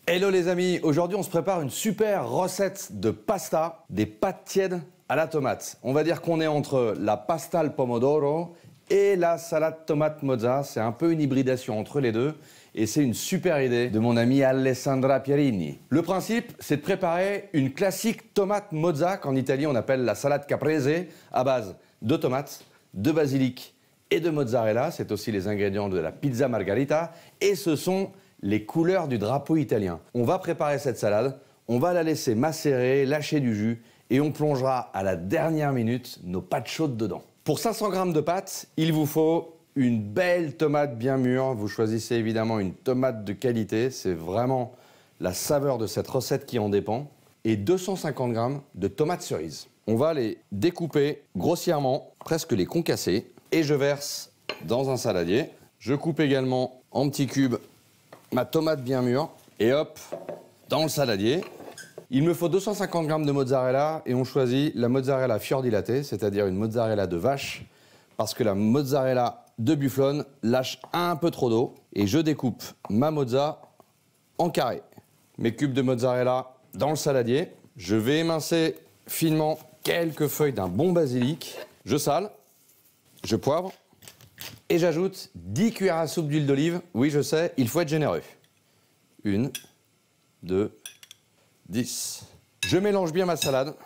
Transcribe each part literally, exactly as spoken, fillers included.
Hello les amis, aujourd'hui on se prépare une super recette de pasta, des pâtes tièdes à la tomate. On va dire qu'on est entre la pasta al pomodoro et la salade tomate mozza. C'est un peu une hybridation entre les deux et c'est une super idée de mon amie Alessandra Pierini. Le principe, c'est de préparer une classique tomate mozza qu'en Italie on appelle la salade caprese à base de tomates, de basilic et de mozzarella. C'est aussi les ingrédients de la pizza margarita et ce sont les couleurs du drapeau italien. On va préparer cette salade, on va la laisser macérer, lâcher du jus et on plongera à la dernière minute nos pâtes chaudes dedans. Pour cinq cents grammes de pâtes, il vous faut une belle tomate bien mûre. Vous choisissez évidemment une tomate de qualité, c'est vraiment la saveur de cette recette qui en dépend. Et deux cent cinquante grammes de tomates cerises. On va les découper grossièrement, presque les concasser. Et je verse dans un saladier. Je coupe également en petits cubes ma tomate bien mûre, et hop, dans le saladier. Il me faut deux cent cinquante grammes de mozzarella, et on choisit la mozzarella fior di latte, c'est-à-dire une mozzarella de vache, parce que la mozzarella de bufflone lâche un peu trop d'eau, et je découpe ma mozza en carrés. Mes cubes de mozzarella dans le saladier. Je vais émincer finement quelques feuilles d'un bon basilic. Je sale, je poivre, et j'ajoute dix cuillères à soupe d'huile d'olive. Oui, je sais, il faut être généreux. Une, deux, dix. Je mélange bien ma salade.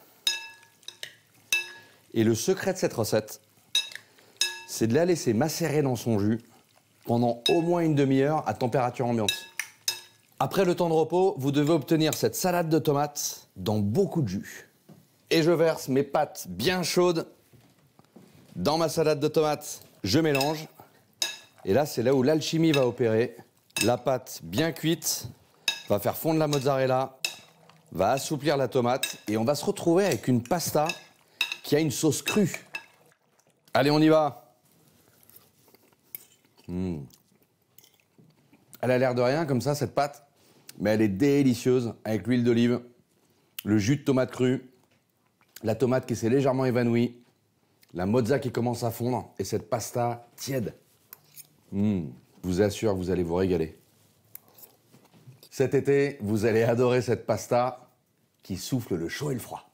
Et le secret de cette recette, c'est de la laisser macérer dans son jus pendant au moins une demi-heure à température ambiante. Après le temps de repos, vous devez obtenir cette salade de tomates dans beaucoup de jus. Et je verse mes pâtes bien chaudes dans ma salade de tomates. Je mélange, et là c'est là où l'alchimie va opérer. La pâte bien cuite va faire fondre la mozzarella, va assouplir la tomate, et on va se retrouver avec une pasta qui a une sauce crue. Allez, on y va. Mmh. Elle a l'air de rien comme ça, cette pâte, mais elle est délicieuse avec l'huile d'olive, le jus de tomate crue, la tomate qui s'est légèrement évanouie, la mozza qui commence à fondre et cette pasta tiède. Mmh. Je vous assure, vous allez vous régaler. Cet été, vous allez adorer cette pasta qui souffle le chaud et le froid.